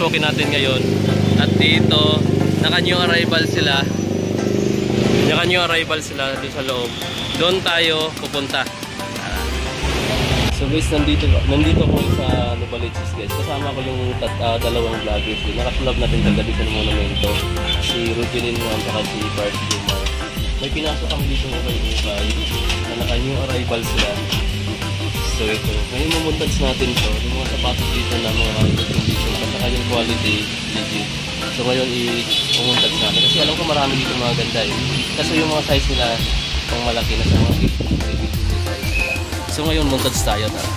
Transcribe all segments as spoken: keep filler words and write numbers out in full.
Bibipoke natin ngayon. At dito, naka-new arrival sila. Naka-new arrival sila doon sa loob. Doon tayo pupunta. So guys, nandito nandito ko sa Novaliches guys. Kasama ko yung tat, uh, dalawang vloggers. Nakasulab natin kagabi sa monumento. Si Rujelin mo at si Bart Jumar. May pinasok kami dito ng ukay-ukay na naka-new arrival sila. So ito, ngayon mamuntads natin to. Yung mga sapatos dito na mga condition at saka yung quality legit. So ngayon i-mamuntads natin. Kasi alam ko marami dito mga ganda eh. Kasi yung mga size nila pang malaki na sa mga size nila. So ngayon muntads tayo na.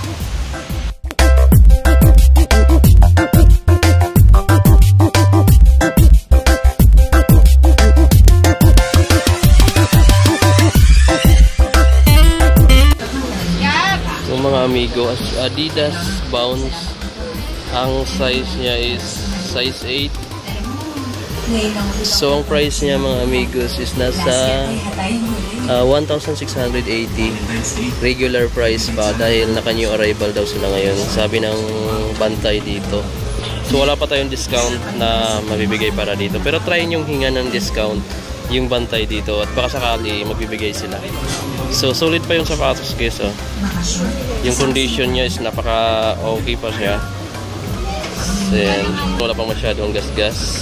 Mga amigo, Adidas Bounce, ang size niya is size eight. So ang price niya mga amigos is nasa uh, one thousand six hundred eighty. Regular price pa dahil naka new arrival daw sila ngayon, sabi ng bantay dito. So wala pa tayong discount na mabibigay para dito, pero try yung hinga ng discount yung bantay dito at baka sakali magbibigay sila. So solid pa yung sapatos guys, oh. Yung condition niya is napaka okay pa siya. Then wala pang masyadong gas-gas.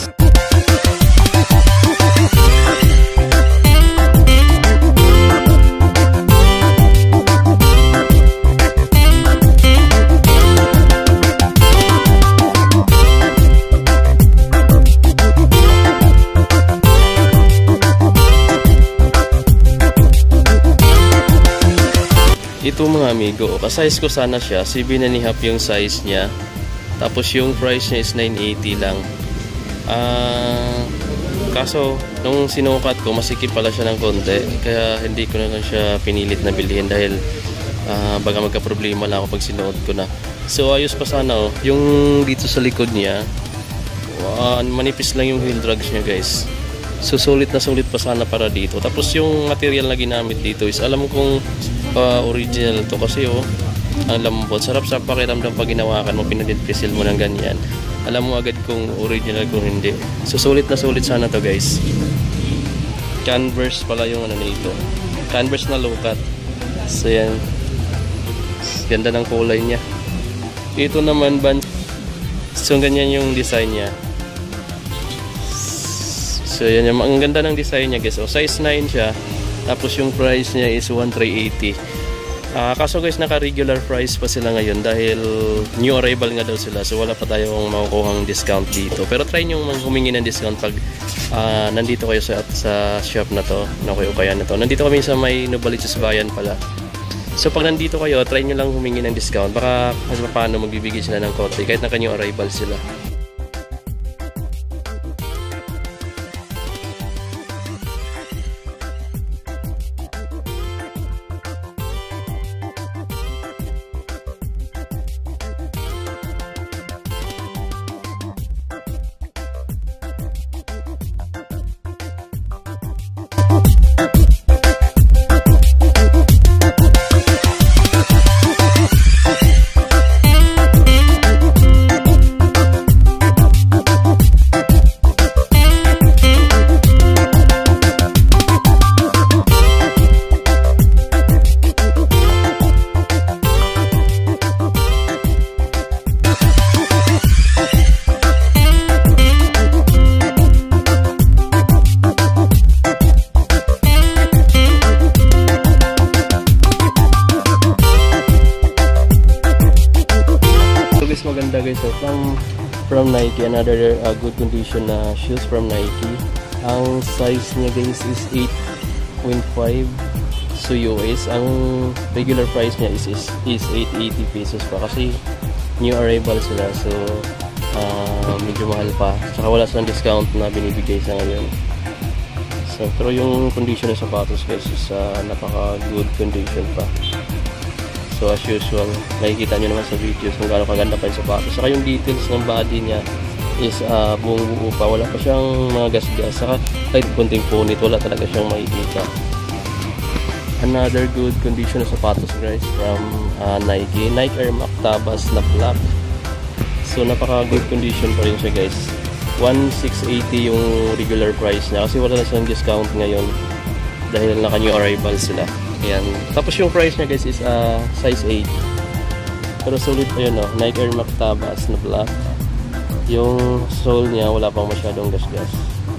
Ito mga amigo, ka-size ko sana siya, seven and a half yung size niya. Tapos yung price niya is nine eighty lang. Uh, kaso, nung sinukat ko, masikip pala siya ng konti. Kaya hindi ko na lang siya pinilit na bilhin dahil uh, baga magka-problema lang ako pag sinuot ko na. So ayos pa sana oh. Yung dito sa likod niya, uh, manipis lang yung heel drags niya guys. So sulit na sulit pa sana para dito. Tapos yung material na ginamit dito is alam kong uh, original to kasi oh, ang lambot. Sarap sa pakiramdam pag ginawakan mo, pinadidpisil mo ng ganyan. Alam mo agad kung original kung hindi. So sulit na sulit sana to guys. Converse pala yung ano nito. Converse na low cut. So yan. Ganda ng kulay niya. Ito naman ban. So ganyan yung design niya. So yan yung ang ganda ng design niya guys. So size nine siya. Tapos yung price niya is one thousand three hundred eighty. Uh, kaso guys, naka regular price pa sila ngayon dahil new arrival nga daw sila. So wala pa tayong makukuhang discount dito. Pero try nyo humingi ng discount pag uh, nandito kayo sa, sa shop na to, na ukay-ukayan na to. Nandito kami sa may Novaliches Bayan pala. So pag nandito kayo, try nyo lang humingi ng discount. Baka mas paano magbibigay sila ng konti kahit naka new arrival sila. Maganda guys, so from, from Nike, another uh, good condition na shoes from Nike. Ang size niya guys is eight point five. So U S, ang regular price niya is, is, is eight eighty pesos pa kasi new arrival sila. So uh, medyo mahal pa. Saka wala silang discount na binibigay sa ngayon. So, pero yung condition ng sapatos guys is uh, napaka good condition pa. So as usual, makikita nyo naman sa videos kung gaano kaganda pa yung sapatos. Saka yung details ng body niya is uh, buong buo pa. Wala pa siyang mga gas-gas. Saka kahit kunting punit, wala talaga siyang makikita. Another good condition ng sapatos guys from uh, Nike. Nike Air Max Tabas na black. So napaka good condition pa rin siya guys. one thousand six hundred eighty yung regular price niya kasi wala na siyang discount ngayon dahil naka new arrival sila. Ayan. Tapos yung price niya guys is uh, size eight. Pero solid pa yun, no? Nike Air Max Tabas na black. Yung sole niya wala pang masyadong gas-gas.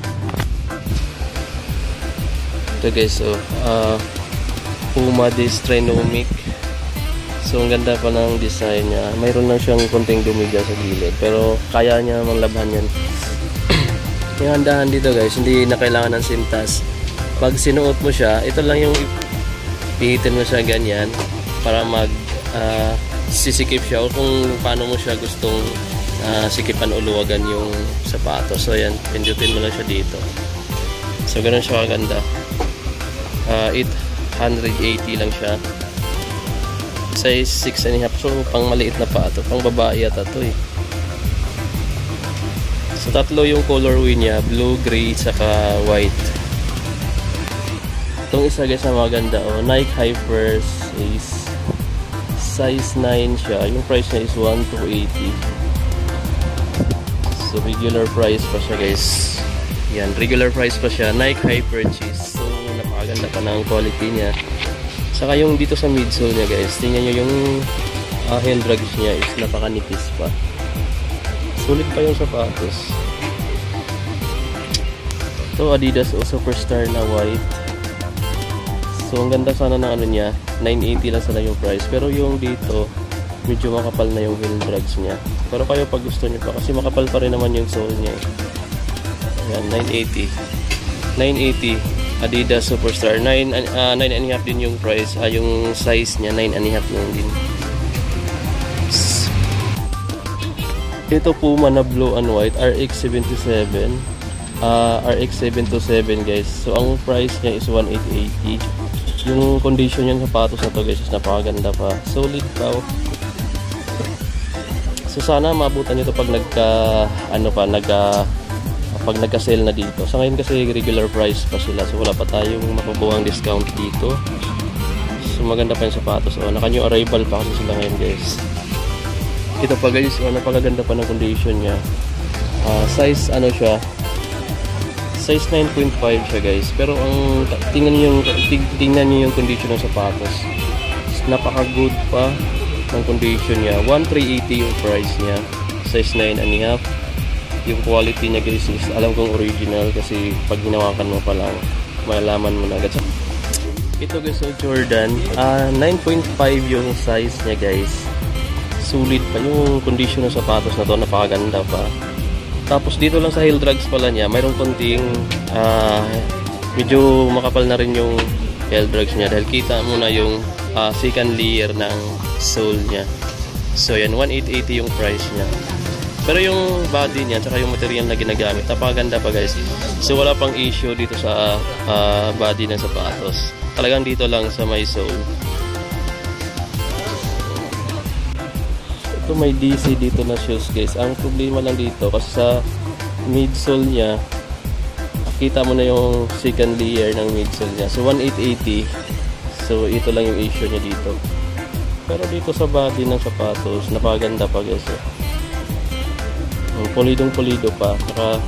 Ito guys, so uh, Puma Dystronomic. So ang ganda pa ng design niya. Mayroon lang siyang konting dumi dyan sa gilid, pero kaya niya manglabhan yan. Yung handahan dito guys, hindi na kailangan ng sintas. Pag sinuot mo siya, ito lang yung pihitin mo siya ganyan para mag uh, sisikip siya, o kung paano mo siya gustong uh, sikipan o luwagan yung sapatos. So yan, pindutin mo lang siya dito. So ganun siya kaganda. uh, eight hundred eighty lang siya, size six and a half. So pang maliit na pa ito, pang babae ata ito eh. So tatlo yung colorway niya, blue, gray, saka white. Itong isa guys na maganda, oh, Nike Hyper is size nine siya. Yung price niya is one thousand two hundred eighty. So regular price pa siya guys. Yan, regular price pa siya, Nike Hyper cheese. So napakaganda pa ng quality niya. Saka yung dito sa midsole niya guys, tingnan nyo yung uh, heel drags niya is napakanipis pa. Sulit pa yung sapatos. Ito Adidas o Superstar na white. So ang ganda sana ng ano niya, nine eighty lang sana yung price. Pero yung dito, medyo makapal na yung heel drags niya. Pero kayo pag gusto niyo pa, kasi makapal pa rin naman yung sole niya. Ayan, nine eighty. nine eighty Adidas Superstar. nine uh, nine and a half din yung price. Ah, yung size niya, nine and a half lang din. Ito Puma na blue and white, R X seventy-seven. Uh, R X seven twenty-seven guys. So ang price niya is one thousand eight hundred eighty. Yung condition yung sapatos na to guys is napakaganda pa. Solid pa. So sana maabutan nyo to pag nagka ano pa, nagka pag nagka-sale na dito. Sa ngayon kasi regular price pa sila. So wala pa tayong makukuhang discount dito. So maganda pa yung sapatos. O, naka new arrival pa kasi sila ngayon guys. Ito pa guys, o, napakaganda pa ng condition niya. Uh, size ano siya? Size nine point five siya guys. Pero ang tingnan niyo yung tingnan niyo yung condition ng sapatos. Napaka-good pa ng condition niya. one thousand three hundred eighty yung price niya. Size nine and a half. Yung quality niya guys is alam kong original kasi pag hinawakan mo pa lang malalaman mo na agad. Ito guys, so Jordan, uh, nine point five yung size niya guys. Sulit pa yung condition ng sapatos na to, napakaganda pa. Tapos dito lang sa heel drags pala niya, mayroong konting uh, medyo makapal na rin yung heel drags niya dahil kita mo na yung uh, second layer ng sole niya. So yan, one thousand eight hundred eighty yung price niya. Pero yung body niya, tsaka yung material na ginagamit, napakaganda pa guys. So wala pang issue dito sa uh, body ng sapatos. Talagang dito lang sa may sole. Ito may D C dito na shoes guys. Ang problema lang dito kasi sa midsole niya, kita mo na yung second layer ng midsole niya. So one thousand eight hundred eighty. So ito lang yung issue niya dito. Pero dito sa body ng sapatos, napakaganda pa guys. Eh. Polidong polido pa. Saka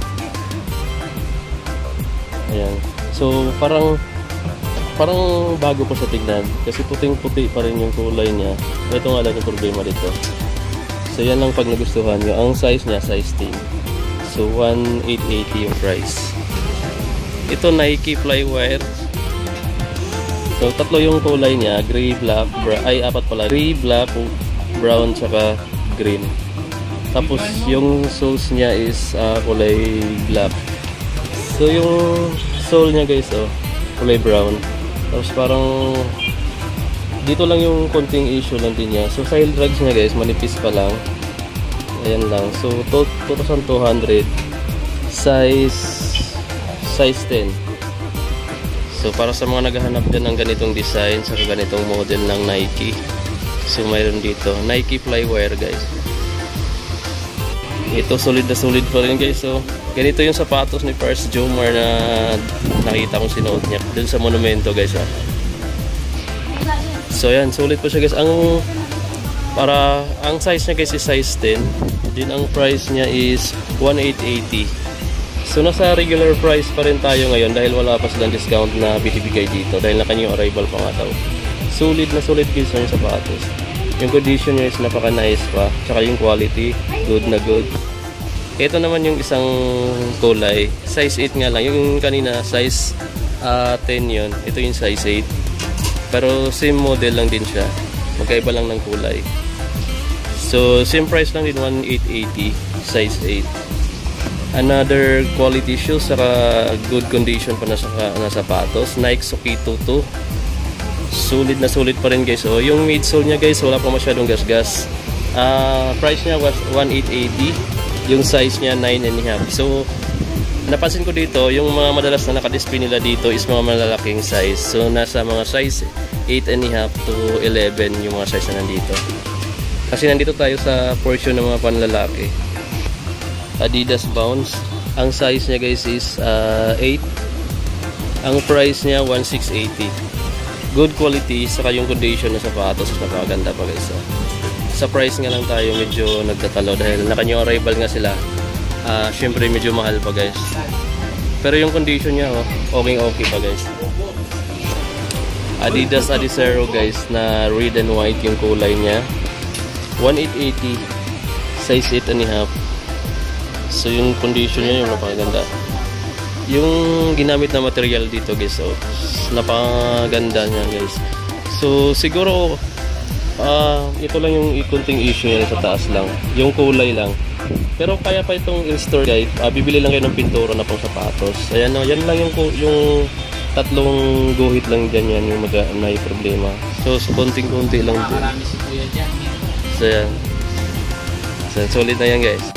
ayan. So parang parang bago pa sa tignan kasi puting puti pa rin yung kulay niya. Ito nga lang yung problema dito. So yan lang pag nagustuhan nyo. Ang size niya, size ten. So one thousand eight hundred eighty yung price. Ito Nike Flywire. So tatlo yung kulay niya, gray, black, brown, ay apat pala, gray, black, brown, saka green. Tapos yung soles niya is uh, kulay black. So yung sole niya guys, oh, kulay brown. Tapos parang dito lang yung konting issue lang din niya. So sa heel drags niya guys, manipis pa lang. Ayan lang. So two thousand two hundred, size size ten. So para sa mga naghahanap din ng ganitong design sa ganitong model ng Nike, so mayroon dito Nike Flywire guys. Ito solid na solid pa rin guys. So ganito yung sapatos ni Pars Jomar na nakita kong sinuot niya dun sa monumento guys. Ha? So yan, solid pa siya guys. Ang para ang size niya guys is size ten. Din ang price niya is one eight eighty. So nasa regular price pa rin tayo ngayon dahil wala pa silang discount na binibigay dito dahil naka new arrival pa nga daw. Solid na solid guys yung sapatos. Yung condition niya is napaka nice pa. Tsaka yung quality, good na good. Ito naman yung isang kulay. Size eight nga lang. Yung kanina size uh, ten yun. Ito yung size eight. Pero same model lang din siya. Magkaiba lang ng kulay. So same price lang din, one eight eighty. Size eight. Another quality shoes. Saka good condition pa na, na sapatos. Nike Sokito two. Sulit na sulit pa rin guys. So yung midsole niya guys wala pa masyadong gasgas. uh, Price niya was one eight eighty. Yung size niya nine and a half. So napansin ko dito yung mga madalas na nakadisplay nila dito is mga malalaking size. So nasa mga size eight and a half to eleven yung mga size na nandito. Kasi nandito tayo sa portion ng mga panlalaki. Adidas Bounce. Ang size niya guys is uh, eight. Ang price niya one six eighty. Good quality, saka yung condition na sapatos napakaganda pa guys. So, sa price nga lang tayo medyo nagtatalo dahil naka new arrival nga sila. Uh, Siyempre medyo mahal pa guys. Pero yung condition niya oh, okay okay pa guys. Adidas Adizero guys na red and white yung kulay niya. one eight eighty. Size eight and a half. So yung condition niya yung napakaganda. Yung ginamit na material dito guys, so napakaganda niya guys. So siguro uh, ito lang yung ikunting issue niya sa taas lang, yung kulay lang. Pero kaya pa itong in-store guys. Uh, bibili lang kayo ng pintura na pang sapatos. Ayan no, yan lang yung yung tatlong guhit lang dyan, yan yung mag may problema. So, so konting-konti lang din. So yan. So solid na yan guys.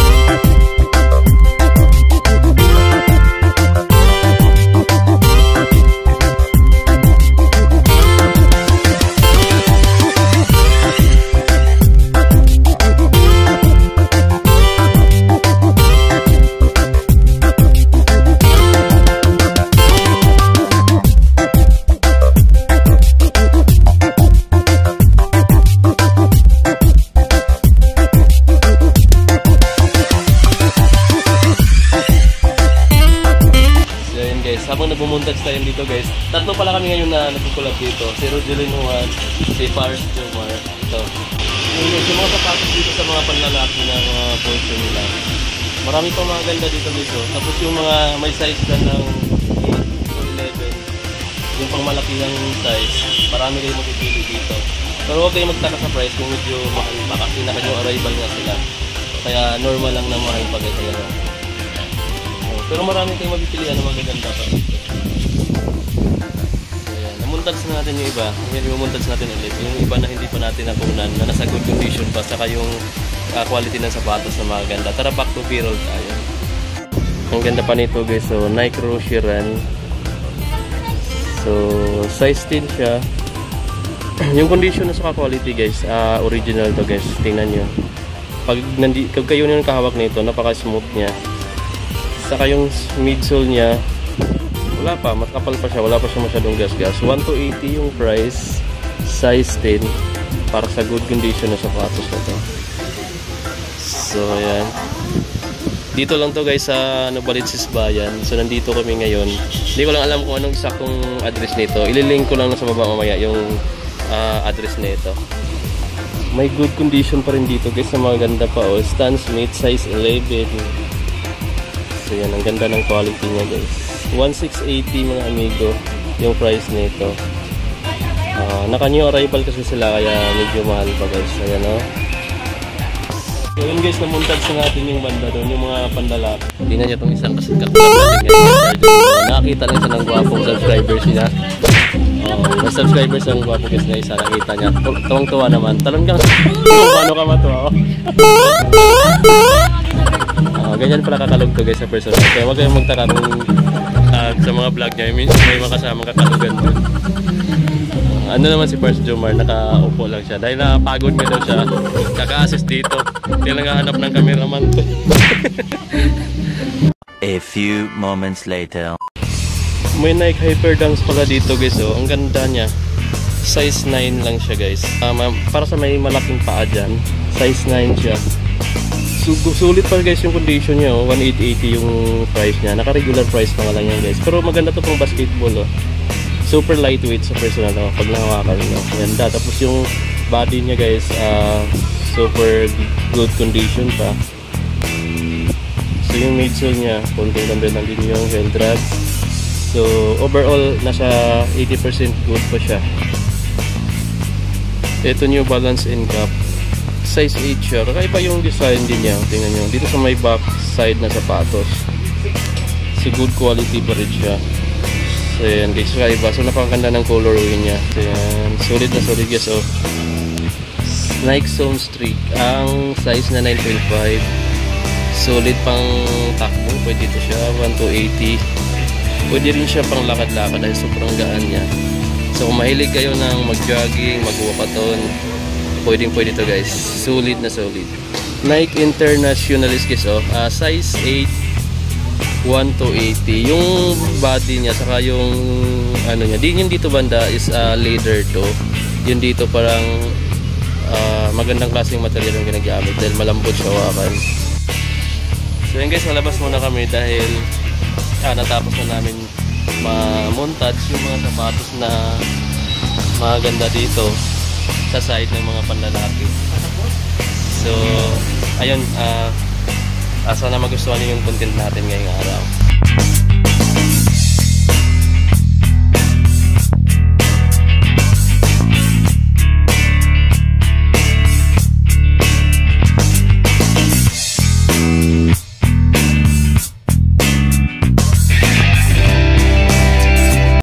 Habang nagmumontage tayo dito guys, tatlo pala kami ngayon na nagkukulab dito. Si Rogelin Juan, si Pars Jomar. Ito. Yung, yung mga sapatos dito sa mga panlalaki na mga uh, portion nila. Marami pang mga ganda dito dito. Tapos yung mga may size na ng eight to eleven, yung pang malaki ng size, marami kayo magpipili dito. Pero huwag kayo magtaka sa price kung medyo mahal pa kasi naka-new arrival nga sila. Kaya normal lang na mahal pa guys. Ayan. Pero marami tayong mapipilian na magaganda pa. Ayan, namuntads na natin yung iba. Ngayon namuntads natin ulit. Yung iba na hindi pa natin nakunan, na nasa good condition pa, saka yung uh, quality ng sapatos na magaganda. Tara, back to B-roll tayo. Ang ganda pa nito guys. So, Nike Roshiran. So, size ten siya. Yung condition na saka quality guys, uh, original to guys. Tingnan nyo. Pag, nandi, pag kayo nyo kahawak nito, napaka-smooth niya. Saka yung midsole niya wala pa, matkapal pa siya, wala pa siya masyadong gas-gas. One to eighty yung price, size ten, para sa good condition na sapatos na to. So ayan, dito lang to guys sa Novaliches Bayan. So nandito kami ngayon. Hindi ko lang alam kung anong eksaktong address nito. Ililink ko lang sa baba mamaya yung uh, address nito. May good condition pa rin dito guys, sa mga ganda pa oh. Stan Smith, size eleven. So yan, ang ganda ng quality niya guys. one six eighty mga amigo yung price nito. Uh, naka new arrival kasi sila kaya medyo mahal pa guys. Ayan o. Oh. So yun guys, namuntads na natin yung banda doon, yung mga pandalak. Tingnan nyo itong isang kasagkat natin guys. Nakakita lang siya ng gwapong subscribers niya. Oh, may subscribers ang gwapo guys na isa, nakita niya. Tuwang-tuwa naman. Talagang paano ka matuwa oh. Uh, ganyan pala kakalog to guys sa personal. Kaya huwag kayong magtaka kung uh, sa mga vlog niya may, may mga kasamang kakalugan to. Uh, ano naman si Pars Jomar, nakaupo lang siya. Dahil nakapagod nga daw siya, kaka-assist dito. Kaya naghahanap ng cameraman to. A few moments later. May Nike Hyperdunks pala dito guys oh. Ang ganda niya. Size nine lang siya guys. Um, para sa may malaking paa dyan, size nine siya. su sulit pa guys yung condition niya, oh. one eight eighty yung price niya. Naka-regular price pa nga lang yan guys. Pero maganda to pang basketball, oh. Super lightweight sa personal, oh. Pag nahawakan nyo. Ganda. Tapos yung body niya guys, uh, super good condition pa. So yung midsole niya, konting ganda lang din yung heel drag. So overall, nasa eighty percent good pa siya. Ito New Balance N Cap. Size eight siya. Kakaiba yung design din niya. Tingnan nyo. Dito sa may back side na sapatos. So good quality pa rin siya. So yan guys. Kakaiba. So napakaganda ng colorway niya. So yan. Solid na solid guys. So Nike Zone Streak. Ang size na nine point five. Solid pang takbo. Pwede ito siya. one two eighty. Pwede rin siya pang lakad-lakad dahil sobrang gaan niya. So kung mahilig kayo ng mag-jogging, mag-walkathon, pwedeng pwede ito guys. Solid na solid. Nike Internationalist guys, oh. Uh, size eight, one two eighty. Yung body niya, saka yung ano niya. Din yung dito banda is uh, leather to. Yung dito parang uh, magandang klaseng material yung ginagamit dahil malambot siya hawakan. So yun guys, malabas muna kami dahil ah, natapos na namin ma-montage yung mga sapatos na maganda dito sa side ng mga panlalaki. So ayun, uh, uh, sana magustuhan niyo yung content natin ngayong araw.